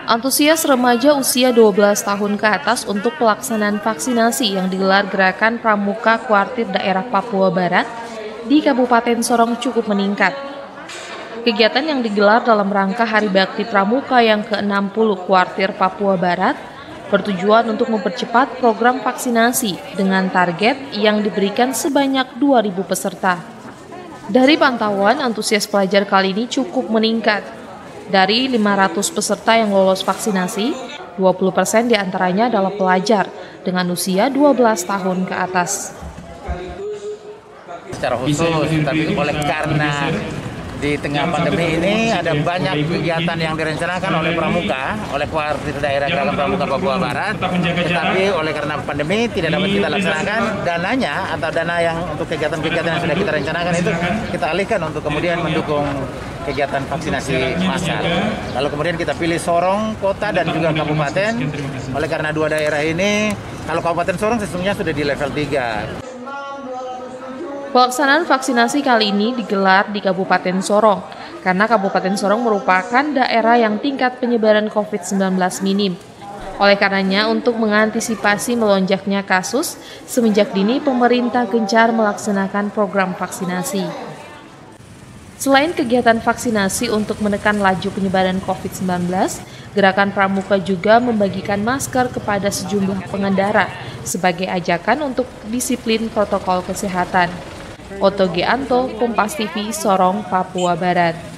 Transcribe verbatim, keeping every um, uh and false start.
Antusias remaja usia dua belas tahun ke atas untuk pelaksanaan vaksinasi yang digelar Gerakan Pramuka Kuartir Daerah Papua Barat di Kabupaten Sorong cukup meningkat. Kegiatan yang digelar dalam rangka Hari Bakti Pramuka yang ke enam puluh Kuartir Papua Barat bertujuan untuk mempercepat program vaksinasi dengan target yang diberikan sebanyak dua ribu peserta. Dari pantauan, antusias pelajar kali ini cukup meningkat. Dari lima ratus peserta yang lolos vaksinasi, dua puluh persen diantaranya adalah pelajar dengan usia dua belas tahun ke atas. Secara khusus, tapi oleh karena di tengah pandemi ini ada banyak kegiatan yang direncanakan oleh Pramuka, oleh Kuartir Daerah Gerakan Pramuka Papua Barat, tetapi oleh karena pandemi tidak dapat kita laksanakan, dananya atau dana yang untuk kegiatan-kegiatan yang sudah kita rencanakan itu kita alihkan untuk kemudian mendukung kegiatan vaksinasi massal. Lalu kemudian kita pilih Sorong, kota dan juga kabupaten. Oleh karena dua daerah ini, kalau Kabupaten Sorong sesungguhnya sudah di level tiga. Pelaksanaan vaksinasi kali ini digelar di Kabupaten Sorong, karena Kabupaten Sorong merupakan daerah yang tingkat penyebaran covid sembilan belas minim. Oleh karenanya, untuk mengantisipasi melonjaknya kasus, semenjak dini pemerintah gencar melaksanakan program vaksinasi. Selain kegiatan vaksinasi untuk menekan laju penyebaran covid sembilan belas, Gerakan Pramuka juga membagikan masker kepada sejumlah pengendara sebagai ajakan untuk disiplin protokol kesehatan. Oto Gianto, Kompas T V, Sorong, Papua Barat.